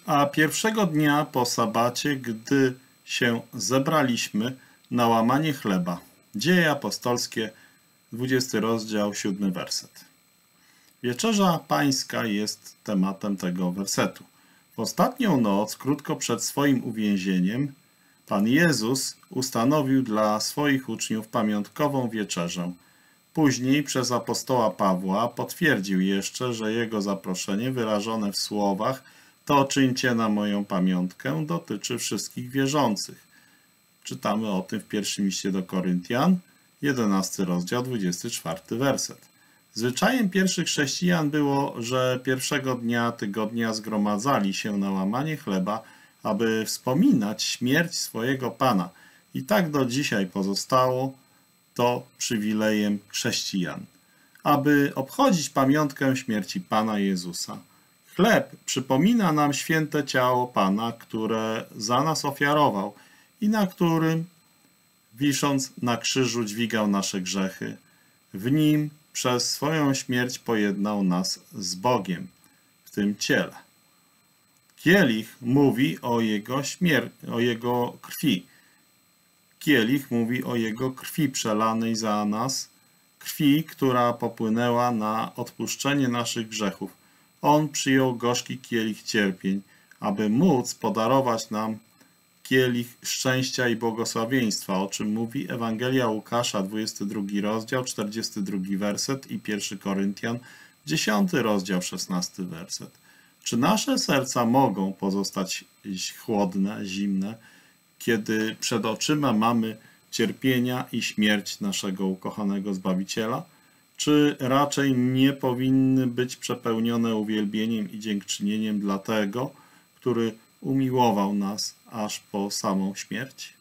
A pierwszego dnia po sabacie, gdy się zebraliśmy na łamanie chleba. Dzieje apostolskie, 20 rozdział, 7 werset. Wieczerza pańska jest tematem tego wersetu. W ostatnią noc, krótko przed swoim uwięzieniem, Pan Jezus ustanowił dla swoich uczniów pamiątkową wieczerzę. Później przez apostoła Pawła potwierdził jeszcze, że jego zaproszenie wyrażone w słowach „to czyńcie na moją pamiątkę” dotyczy wszystkich wierzących. Czytamy o tym w pierwszym liście do Koryntian, 11 rozdział, 24 werset. Zwyczajem pierwszych chrześcijan było, że pierwszego dnia tygodnia zgromadzali się na łamanie chleba, aby wspominać śmierć swojego Pana. I tak do dzisiaj pozostało to przywilejem chrześcijan, aby obchodzić pamiątkę śmierci Pana Jezusa. Chleb przypomina nam święte ciało Pana, które za nas ofiarował i na którym, wisząc na krzyżu, dźwigał nasze grzechy. W nim przez swoją śmierć pojednał nas z Bogiem w tym ciele. Kielich mówi o jego krwi. Kielich mówi o jego krwi przelanej za nas, krwi, która popłynęła na odpuszczenie naszych grzechów. On przyjął gorzki kielich cierpień, aby móc podarować nam kielich szczęścia i błogosławieństwa, o czym mówi Ewangelia Łukasza, 22 rozdział, 42 werset i 1 Koryntian, 10 rozdział, 16 werset. Czy nasze serca mogą pozostać chłodne, zimne, kiedy przed oczyma mamy cierpienia i śmierć naszego ukochanego Zbawiciela? Czy raczej nie powinny być przepełnione uwielbieniem i dziękczynieniem dla Tego, który umiłował nas aż po samą śmierć?